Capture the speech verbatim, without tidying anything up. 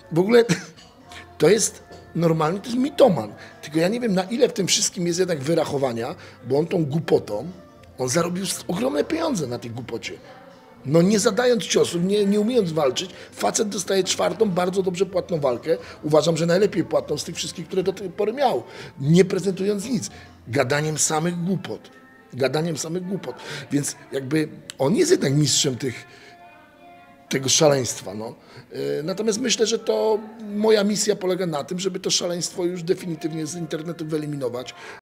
w ogóle to jest normalny, to jest mitoman. Tylko ja nie wiem, na ile w tym wszystkim jest jednak wyrachowania, bo on tą głupotą, on zarobił ogromne pieniądze na tej głupocie. No nie zadając ciosów, nie, nie umiejąc walczyć, facet dostaje czwartą, bardzo dobrze płatną walkę. Uważam, że najlepiej płatną z tych wszystkich, które do tej pory miał. Nie prezentując nic. Gadaniem samych głupot. Gadaniem samych głupot. Więc jakby on jest jednak mistrzem tych, tego szaleństwa. No. Natomiast myślę, że to moja misja polega na tym, żeby to szaleństwo już definitywnie z internetu wyeliminować.